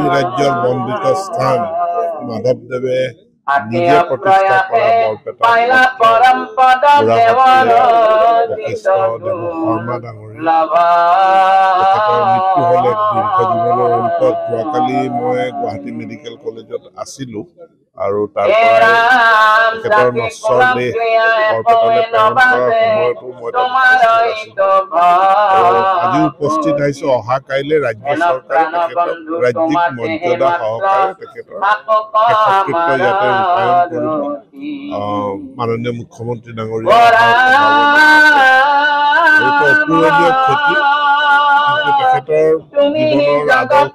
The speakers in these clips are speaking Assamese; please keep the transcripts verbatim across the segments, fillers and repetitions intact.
তিনি ৰাজ্যৰ বন্দিত স্থান মাধৱদেৱে নিজে প্ৰতিষ্ঠা কৰা বৰপেটা বশিষ্ঠ দেৱ শৰ্মা ডাঙৰীয়া তেখেতৰ মৃত্যু হলে দীৰ্ঘ জীৱনৰ অন্তত যোৱাকালি মই গুৱাহাটী মেডিকেল কলেজত আছিলো আৰু তাৰ পৰা তেখেতৰ নশ্বৰ দেহ বৰপেটালৈ প্ৰেৰণ কৰাৰ সময়তো মই আজি উপস্থিত আহিছো। অহা কাইলৈ ৰাজ্য চৰকাৰে তেখেতক ৰাজ্যিক মৰ্যাদা সহকাৰে তেখেতৰ শেষকৃত্য ইয়াতে ৰূপায়ণ কৰিব। মাননীয় মুখ্যমন্ত্ৰী ডাঙৰীয়া অপূৰণীয় ক্ষতি, কিন্তু তেখেতৰ জীৱনৰ আদৰ্শ,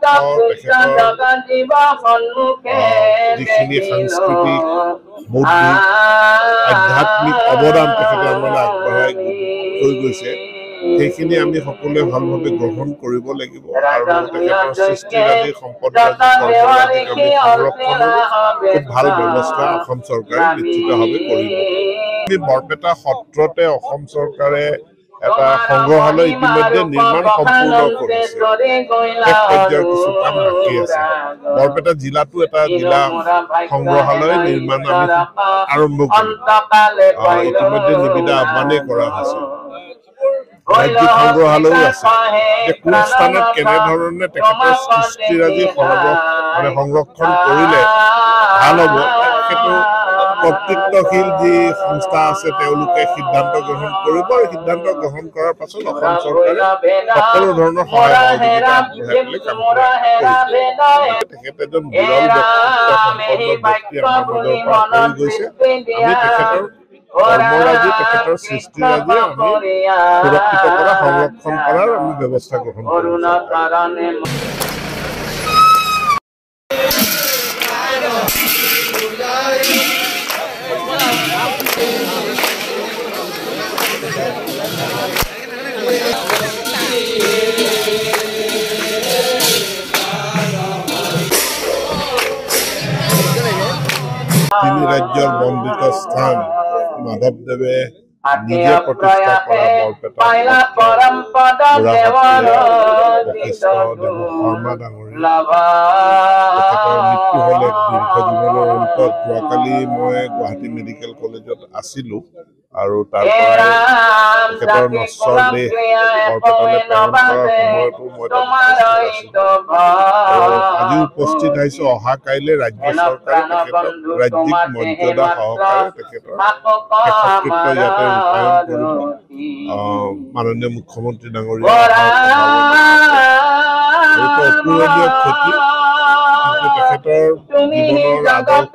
তেখেতৰ যিখিনি সাংস্কৃতিক বৌদ্ধিক আধ্যাত্মিক অৱদান তেখেতে আমালৈ আগবঢ়াই থৈ গৈছে, সেইখিনি আমি সকলোৱে ভালভাৱে গ্ৰহণ কৰিব লাগিব আৰু তেখেতৰ সৃষ্টিৰাজি সম্পদৰাজি কৰ্মৰাজিক আমি সংৰক্ষণৰ খুব ভাল ব্যৱস্থা অসম চৰকাৰে নিশ্চিতভাৱে কৰিব। বৰপেটা সত্ৰতে অসম চৰকাৰে এটা সংগ্ৰহালয় ইতিমধ্যে নিৰ্মাণ সম্পূৰ্ণ কৰিছে। শেষ পৰ্যায়ৰ কিছু কাম বাকী আছে। বৰপেটা জিলাতো এটা জিলা সংগ্ৰহালয় নিৰ্মাণ আমি আৰম্ভ কৰিম। ইতিমধ্যে নিবিদা আহ্বানেই কৰা হৈছে। ৰাজ্যিক সংগ্ৰহালয়ো আছে। কোন স্থানত কেনেধৰণে তেখেতৰ সৃষ্টিৰাজি মানে সংৰক্ষণ কৰিলে ভাল হ'ব, সেইটো কৰ্তৃত্বশীল যি সংস্থা আছে তেওঁলোকে সিদ্ধান্ত গ্ৰহণ কৰিব আৰু সিদ্ধান্ত গ্ৰহণ কৰাৰ পাছত অসম চৰকাৰে সকলো ধৰণৰ সহায় সহযোগিতা আগবঢ়াই কাম কৰিব। তেখেত এজন বিৰল ব্যক্তিত্ব সম্পন্ন ব্যক্তি আমাৰ মাজৰ পৰা কৰি গৈছে। আমি তেখেতৰ কৰ্মৰাজি, তেখেতৰ সৃষ্টিৰাজি আমি সুৰক্ষিত কৰা, সংৰক্ষণ কৰাৰ আমি ব্যৱস্থা গ্ৰহণ কৰিম। তিনি ৰাজ্যৰ বন্দিত স্থান মাধৱদেৱে নিজে প্ৰতিষ্ঠা কৰা বৰপেটা বশিষ্ঠ দেৱ শৰ্মা ডাঙৰীয়া তেখেতৰ মৃত্যু হলে দীৰ্ঘ জীৱনৰ অন্তত যোৱাকালি মই গুৱাহাটী মেডিকেল কলেজত আছিলো আৰু তাৰ পৰা তেখেতৰ নশ্বৰ দেহ বৰপেটালৈ প্ৰেৰণ কৰাৰ সময়তো মই আজি উপস্থিত আহিছো। অহা কাইলৈ ৰাজ্য চৰকাৰে তেখেতক ৰাজ্যিক মৰ্যাদা সহকাৰে তেখেতৰ শেষকৃত্য ইয়াতে ৰূপায়ণ কৰিব। মাননীয় মুখ্যমন্ত্ৰী ডাঙৰীয়া অপূৰণীয় ক্ষতি, কিন্তু তেখেতৰ জীৱনৰ আদৰ্শ,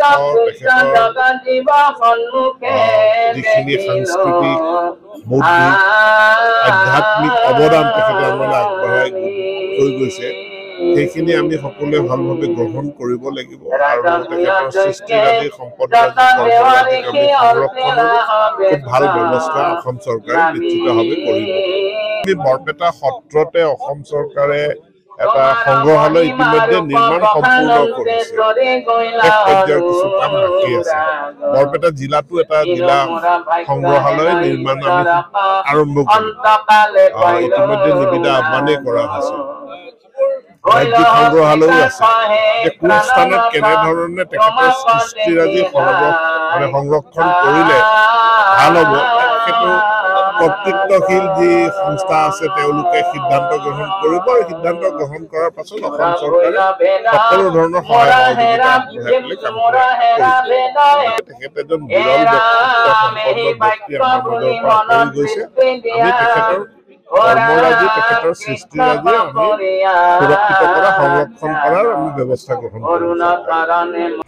তেখেতৰ যিখিনি সাংস্কৃতিক বৌদ্ধিক আধ্যাত্মিক অৱদান তেখেতে আমালৈ আগবঢ়াই থৈ গৈছে, সেইখিনি আমি সকলোৱে ভালভাৱে গ্ৰহণ কৰিব লাগিব আৰু তেখেতৰ সৃষ্টিৰাজি সম্পদৰাজি কৰ্মৰাজিক আমি সংৰক্ষণৰ খুব ভাল ব্যৱস্থা অসম চৰকাৰে নিশ্চিতভাৱে কৰিব। বৰপেটা সত্ৰতে অসম চৰকাৰে এটা সংগ্ৰহালয় ইতিমধ্যে নিৰ্মাণ সম্পূৰ্ণ কৰিছে। শেষ পৰ্যায়ৰ কিছু কাম বাকী আছে। বৰপেটা জিলাতো এটা জিলা সংগ্ৰহালয় নিৰ্মাণ আমি আৰম্ভ কৰিম। ইতিমধ্যে নিবিদা আহ্বানেই কৰা হৈছে। ৰাজ্যিক সংগ্ৰহালয়ো আছে। কোন স্থানত কেনেধৰণে তেখেতৰ সৃষ্টিৰাজি মানে সংৰক্ষণ কৰিলে ভাল হ'ব, সেইটো কৰ্তৃত্বশীল যি সংস্থা আছে তেওঁলোকে সিদ্ধান্ত গ্ৰহণ কৰিব আৰু সিদ্ধান্ত গ্ৰহণ কৰাৰ পাছত অসম চৰকাৰে সকলো ধৰণৰ সহায় সহযোগিতা আগবঢ়াই কাম কৰিব। তেখেত এজন বিৰল ব্যক্তিত্ব সম্পন্ন ব্যক্তি আমাৰ মাজৰ পৰা কৰি গৈছে। আমি তেখেতৰ কৰ্মৰাজি, তেখেতৰ সৃষ্টিৰাজি আমি সুৰক্ষিত কৰা, সংৰক্ষণ কৰাৰ আমি ব্যৱস্থা গ্ৰহণ কৰিম।